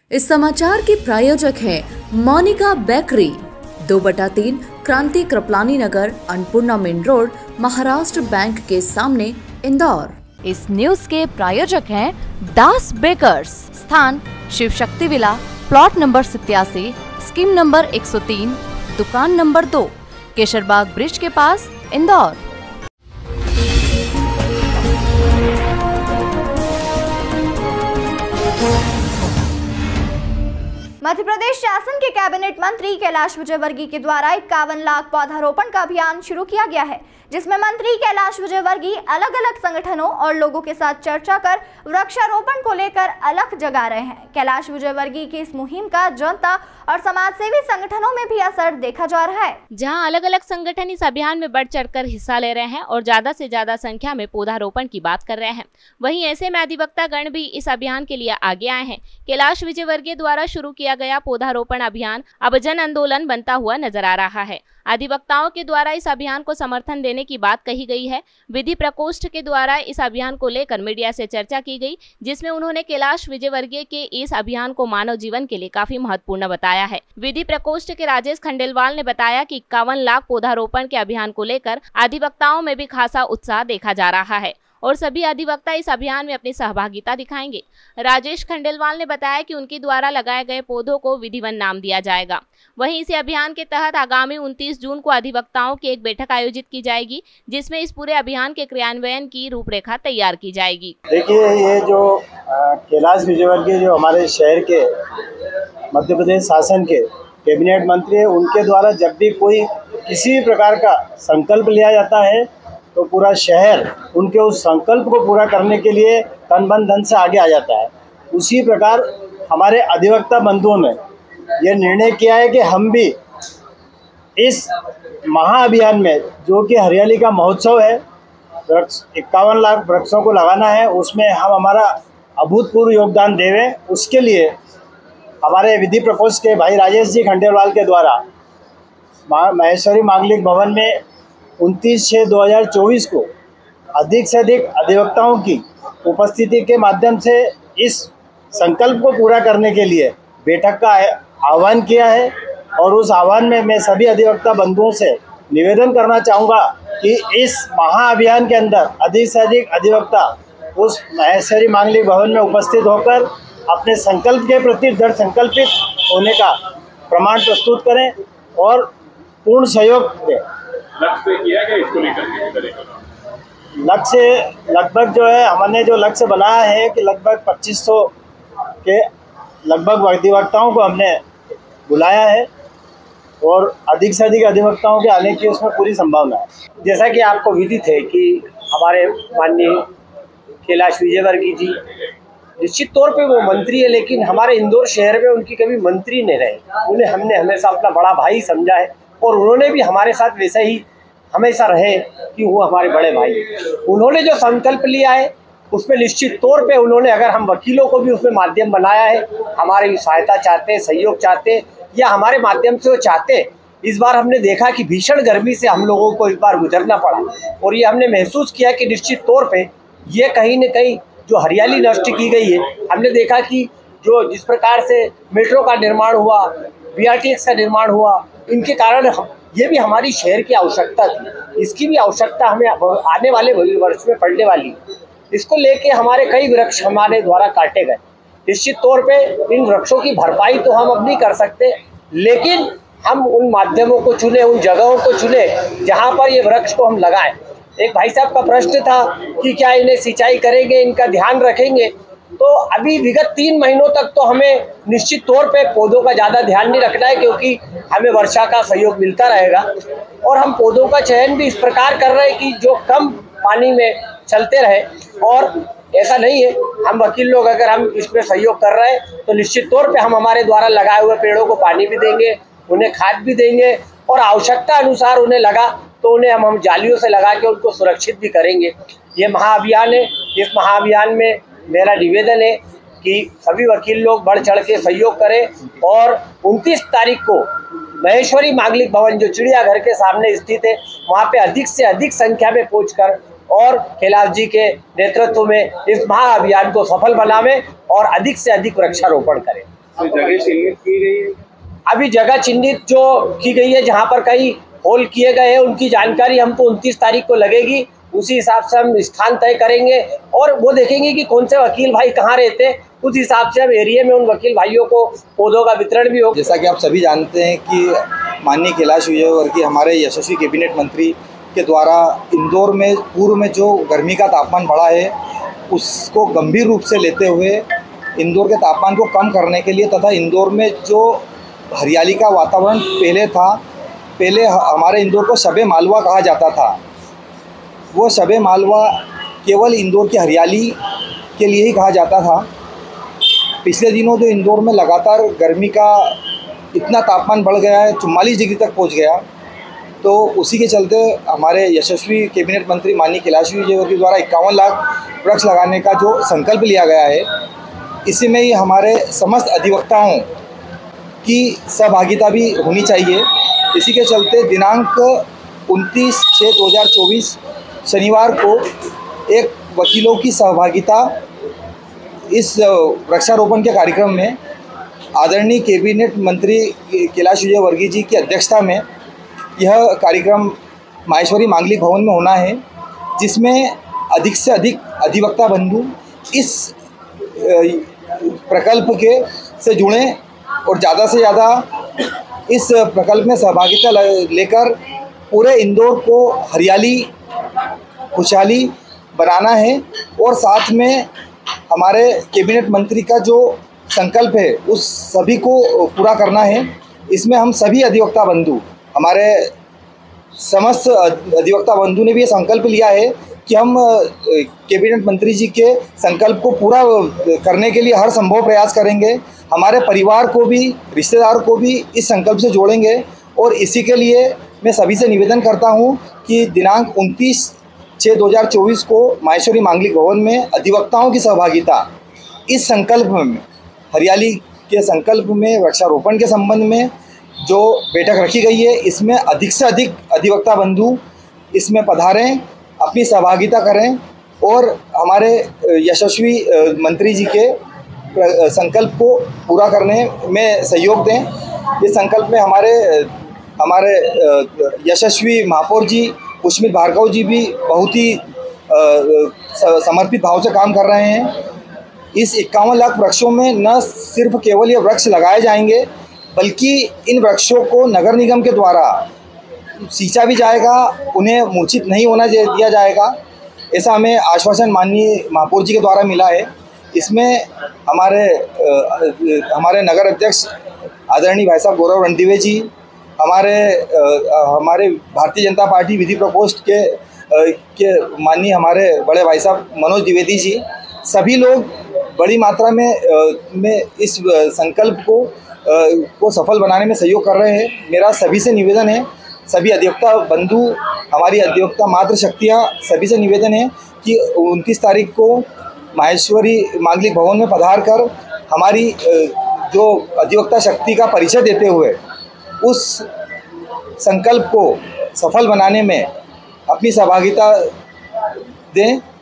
इस समाचार के प्रायोजक हैं Monika bakery, 2/3 Kranti Kripalani Nagar, Annapurna main road, Maharashtra bank के सामने, इंदौर। इस न्यूज के प्रायोजक हैं दास बेकर्स, स्थान Shiv Shakti villa, plot number 87, scheme number 103, दुकान नंबर 2, केशरबाग ब्रिज के पास, इंदौर। मध्य प्रदेश शासन के कैबिनेट मंत्री कैलाश विजयवर्गीय के द्वारा 51 लाख पौधारोपण का अभियान शुरू किया गया है, जिसमें मंत्री कैलाश विजयवर्गीय अलग अलग संगठनों और लोगों के साथ चर्चा कर वृक्षारोपण को लेकर अलख जगा रहे हैं। कैलाश विजयवर्गीय की इस मुहिम का जनता और समाजसेवी संगठनों में भी असर देखा जा रहा है, जहां अलग अलग संगठन इस अभियान में बढ़ चढ़कर हिस्सा ले रहे हैं और ज्यादा से ज्यादा संख्या में पौधारोपण की बात कर रहे हैं। वहीं ऐसे में अधिवक्ता गण भी इस अभियान के लिए आगे आए हैं। कैलाश विजयवर्गीय द्वारा शुरू किया गया पौधारोपण अभियान अब जन आंदोलन बनता हुआ नजर आ रहा है। अधिवक्ताओं के द्वारा इस अभियान को समर्थन देने की बात कही गई है। विधि प्रकोष्ठ के द्वारा इस अभियान को लेकर मीडिया से चर्चा की गई, जिसमें उन्होंने कैलाश विजयवर्गीय के इस अभियान को मानव जीवन के लिए काफी महत्वपूर्ण बताया है। विधि प्रकोष्ठ के राजेश खंडेलवाल ने बताया कि 51 लाख पौधारोपण के अभियान को लेकर अधिवक्ताओं में भी खासा उत्साह देखा जा रहा है और सभी अधिवक्ता इस अभियान में अपनी सहभागिता दिखाएंगे। राजेश खंडेलवाल ने बताया कि उनके द्वारा लगाए गए पौधों को विधिवन नाम दिया जाएगा। वहीं इसी अभियान के तहत आगामी 29 जून को अधिवक्ताओं की एक बैठक आयोजित की जाएगी, जिसमें इस पूरे अभियान के क्रियान्वयन की रूपरेखा तैयार की जाएगी। देखिए, ये जो कैलाश विजयवर्गीय जो हमारे शहर के मध्य प्रदेश शासन के कैबिनेट मंत्री है, उनके द्वारा जब भी कोई किसी भी प्रकार का संकल्प लिया जाता है तो पूरा शहर उनके उस संकल्प को पूरा करने के लिए तन मन धन से आगे आ जाता है। उसी प्रकार हमारे अधिवक्ता बंधुओं ने यह निर्णय किया है कि हम भी इस महाअभियान में, जो कि हरियाली का महोत्सव है, 51 लाख वृक्षों को लगाना है, उसमें हम हमारा अभूतपूर्व योगदान देवें। उसके लिए हमारे विधि प्रकोष्ठ के भाई राजेश जी खंडेलवाल के द्वारा महेश्वरी मांगलिक भवन में 29/6/2024 को अधिक से अधिक अधिवक्ताओं की उपस्थिति के माध्यम से इस संकल्प को पूरा करने के लिए बैठक का आह्वान किया है। और उस आह्वान में मैं सभी अधिवक्ता बंधुओं से निवेदन करना चाहूँगा कि इस महाअभियान के अंदर अधिक से अधिक अधिवक्ता उस महेश्वरी मांगलिक भवन में उपस्थित होकर अपने संकल्प के प्रति दृढ़ संकल्पित होने का प्रमाण प्रस्तुत करें और पूर्ण सहयोग दें। लक्ष्य किया गया इसको लेकर लक्ष्य लगभग जो है, हमने जो लक्ष्य बनाया है कि लगभग 2500 के लगभग अधिवक्ताओं को हमने बुलाया है और अधिक से अधिक अधिवक्ताओं के आने की उसमें पूरी संभावना है। जैसा कि आपको विदित है कि हमारे माननीय कैलाश विजयवर्गीय जी निश्चित तौर पे वो मंत्री है, लेकिन हमारे इंदौर शहर में उनकी कभी मंत्री नहीं रहे। उन्हें हमने हमेशा अपना बड़ा भाई समझा है और उन्होंने भी हमारे साथ वैसे ही हमेशा रहे कि वो हमारे बड़े भाई। उन्होंने जो संकल्प लिया है उसमें निश्चित तौर पे उन्होंने, अगर हम वकीलों को भी उसमें माध्यम बनाया है, हमारी सहायता चाहते, सहयोग चाहते, या हमारे माध्यम से वो चाहते। इस बार हमने देखा कि भीषण गर्मी से हम लोगों को इस बार गुजरना पड़ा और ये हमने महसूस किया कि निश्चित तौर पर ये कहीं न कहीं जो हरियाली नष्ट की गई है, हमने देखा कि जो जिस प्रकार से मेट्रो का निर्माण हुआ, BRTX का निर्माण हुआ, इनके कारण ये भी हमारी शहर की आवश्यकता थी। इसकी भी आवश्यकता हमें आने वाले वर्ष में पड़ने वाली। इसको लेके हमारे कई वृक्ष हमारे द्वारा काटे गए। निश्चित तौर पे इन वृक्षों की भरपाई तो हम अब नहीं कर सकते, लेकिन हम उन माध्यमों को चुने, उन जगहों को चुने जहाँ पर ये वृक्ष को हम लगाएं। एक भाई साहब का प्रश्न था कि क्या इन्हें सिंचाई करेंगे, इनका ध्यान रखेंगे। तो अभी विगत 3 महीनों तक तो हमें निश्चित तौर पे पौधों का ज़्यादा ध्यान नहीं रखना है, क्योंकि हमें वर्षा का सहयोग मिलता रहेगा। और हम पौधों का चयन भी इस प्रकार कर रहे हैं कि जो कम पानी में चलते रहे। और ऐसा नहीं है, हम वकील लोग अगर हम इसमें सहयोग कर रहे हैं तो निश्चित तौर पे हम हमारे द्वारा लगाए हुए पेड़ों को पानी भी देंगे, उन्हें खाद भी देंगे और आवश्यकता अनुसार उन्हें लगा तो उन्हें हम जालियों से लगा के उनको सुरक्षित भी करेंगे। ये महाअभियान है। इस महाअभियान में मेरा निवेदन है कि सभी वकील लोग बढ़ चढ़ के सहयोग करें और 29 तारीख को महेश्वरी मांगलिक भवन जो चिड़ियाघर के सामने स्थित है, वहाँ पे अधिक से अधिक संख्या में पहुंचकर और कैलाश जी के नेतृत्व में इस महाअभियान को सफल बनावें और अधिक से अधिक वृक्षारोपण करें। तो जगह चिन्हित की गई है? अभी जगह चिन्हित जो की गई है, जहाँ पर कई होल किए गए हैं, उनकी जानकारी हमको 29 तारीख को लगेगी। उसी हिसाब से हम स्थान तय करेंगे और वो देखेंगे कि कौन से वकील भाई कहाँ रहते हैं। उस हिसाब से हम एरिया में उन वकील भाइयों को पौधों का वितरण भी हो। जैसा कि आप सभी जानते हैं कि माननीय कैलाश विजयवर्गीय हमारे यशस्वी कैबिनेट मंत्री के द्वारा इंदौर में पूर्व में जो गर्मी का तापमान बढ़ा है उसको गंभीर रूप से लेते हुए इंदौर के तापमान को कम करने के लिए तथा इंदौर में जो हरियाली का वातावरण पहले हमारे इंदौर को शबे मालवा कहा जाता था, वो शबे मालवा केवल इंदौर की हरियाली के लिए ही कहा जाता था। पिछले दिनों जो इंदौर में लगातार गर्मी का इतना तापमान बढ़ गया है, 44 डिग्री तक पहुंच गया, तो उसी के चलते हमारे यशस्वी कैबिनेट मंत्री माननीय कैलाश विजयवर्गीय द्वारा 51 लाख वृक्ष लगाने का जो संकल्प लिया गया है, इसी में ही हमारे समस्त अधिवक्ताओं की सहभागिता भी होनी चाहिए। इसी के चलते दिनांक 29/6/2024 शनिवार को एक वकीलों की सहभागिता इस वृक्षारोपण के कार्यक्रम में आदरणीय कैबिनेट मंत्री कैलाश विजयवर्गीय जी की अध्यक्षता में यह कार्यक्रम माहेश्वरी मांगलिक भवन में होना है, जिसमें अधिक से अधिक अधिवक्ता बंधु इस प्रकल्प के से जुड़ें और ज़्यादा से ज़्यादा इस प्रकल्प में सहभागिता लेकर पूरे इंदौर को हरियाली खुशहाली बनाना है। और साथ में हमारे कैबिनेट मंत्री का जो संकल्प है उस सभी को पूरा करना है। इसमें हम सभी अधिवक्ता बंधु, हमारे समस्त अधिवक्ता बंधु ने भी ये संकल्प लिया है कि हम कैबिनेट मंत्री जी के संकल्प को पूरा करने के लिए हर संभव प्रयास करेंगे। हमारे परिवार को भी, रिश्तेदार को भी इस संकल्प से जोड़ेंगे। और इसी के लिए मैं सभी से निवेदन करता हूं कि दिनांक 29/6/2024 को माहेश्वरी मांगलिक भवन में अधिवक्ताओं की सहभागिता इस संकल्प में, हरियाली के संकल्प में, वृक्षारोपण के संबंध में जो बैठक रखी गई है, इसमें अधिक से अधिक अधिवक्ता बंधु इसमें पधारें, अपनी सहभागिता करें और हमारे यशस्वी मंत्री जी के संकल्प को पूरा करने में सहयोग दें। इस संकल्प में हमारे यशस्वी महापौर जी पुष्मित भार्गव जी भी बहुत ही समर्पित भाव से काम कर रहे हैं। इस 51 लाख वृक्षों में न सिर्फ केवल ये वृक्ष लगाए जाएंगे, बल्कि इन वृक्षों को नगर निगम के द्वारा सींचा भी जाएगा, उन्हें मूर्छित नहीं होना दिया जाएगा, ऐसा हमें आश्वासन माननीय महापौर जी के द्वारा मिला है। इसमें हमारे नगर अध्यक्ष आदरणीय भाई साहब गौरव रणदिवे जी, हमारे भारतीय जनता पार्टी विधि प्रकोष्ठ के माननीय हमारे बड़े भाई साहब मनोज द्विवेदी जी, सभी लोग बड़ी मात्रा में इस संकल्प को सफल बनाने में सहयोग कर रहे हैं। मेरा सभी से निवेदन है, सभी अधिवक्ता बंधु, हमारी अधिवक्ता मातृ शक्तियाँ, सभी से निवेदन है कि 29 तारीख को माहेश्वरी मांगलिक भवन में पधार कर हमारी जो अधिवक्ता शक्ति का परिचय देते हुए उस संकल्प को सफल बनाने में अपनी सहभागिता दें।